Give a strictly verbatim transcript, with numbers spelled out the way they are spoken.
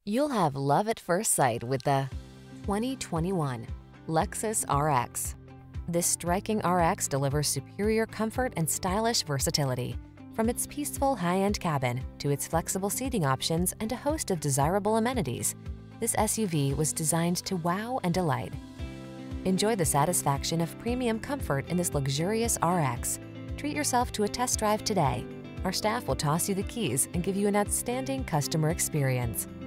You'll have love at first sight with the twenty twenty-one Lexus R X. This striking R X delivers superior comfort and stylish versatility. From its peaceful high-end cabin to its flexible seating options and a host of desirable amenities, this S U V was designed to wow and delight. Enjoy the satisfaction of premium comfort in this luxurious R X. Treat yourself to a test drive today. Our staff will toss you the keys and give you an outstanding customer experience.